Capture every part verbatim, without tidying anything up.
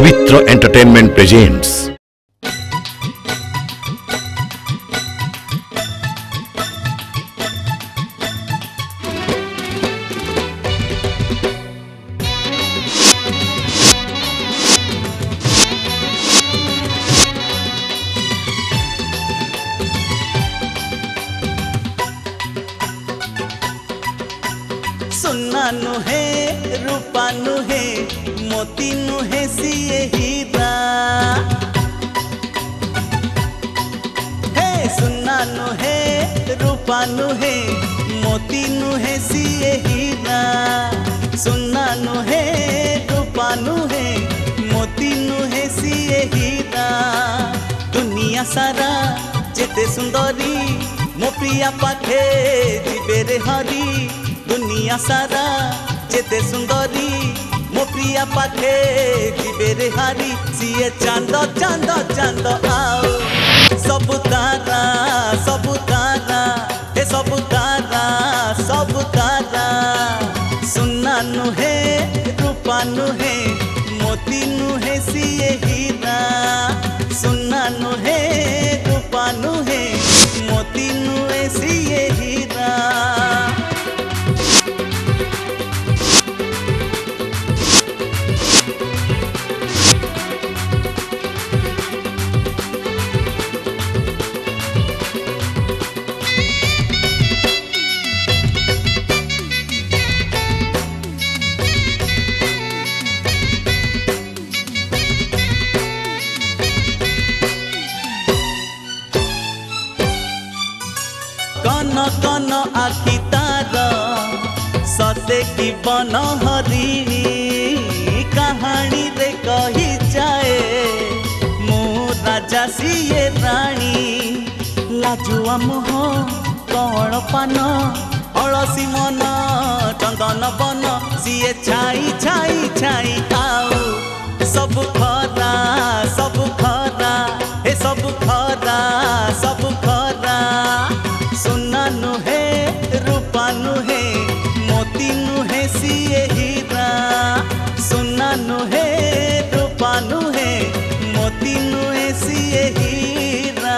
पवित्र entertainment presents सुना नुहे रूपा नुहे मोती नुहे सिए हीरा हे सुना नुहे रूपा नुहे मोती नुहे सिए हीरा सुना नुहे रूपा नुहे मोती नुहे सिए हीरा दुनिया सारा जेते सुंदरी मो प्रिया पाखे जीवे रे हरी दुनिया सारा जेते सुंदरी मो प्रिया पाखे जीवे रे हारी सीए चांद चांद चांद आओ सब तारा सब तारा हे सब तारा सब तारा सुना नुहे रूपा नुहे मोती नुहे सिए हीरा सुना नुहे रूपा नुहे मोती नुहे सिए हीरा कन कन आखि तार सते की बन हरिणी कहानी रे कही जाए मु राजा सिए रानी लाजुआ मुह कण पान अलसी मन चंदन बन सिए छाई छाई छाई आओ सब खरा सब खरा हे सब खरा सब खरा सुना नुहे रूपा नुहे मोती नुहे सिए हीरा सुना नुहे रूपा नुहे मोती नुहे सिए हीरा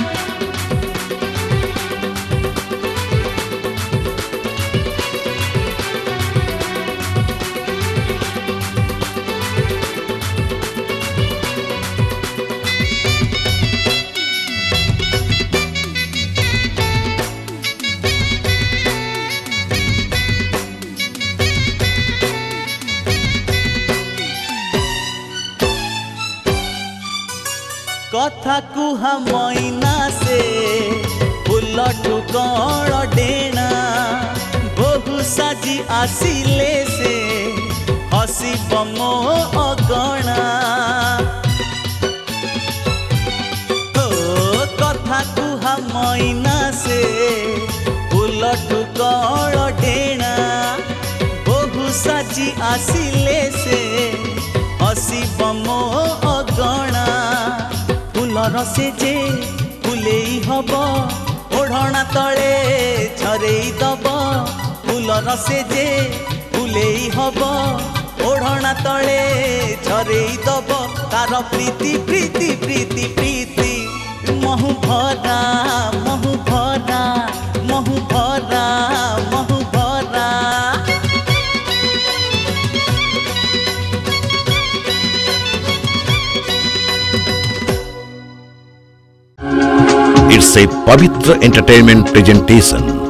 कथा कुहा मैना से फूल ठुकण डेणा बहु साजी आसिले से हसीब मो अगणा हो कथा कुहा मैना से फूल ठुकण डेणा बहु साजी आसिले से हसीब मो अगणा फूलर से जे फुलेई हब ओढ़ना तले झरेई दब फूलर से जे फुलेई हब ओढ़ना तले झरेई दब तार प्रीति प्रीति प्रीति प्रीति महु भरा महु भरा महु भरा महु भरा It's a Pavitra Entertainment presentation.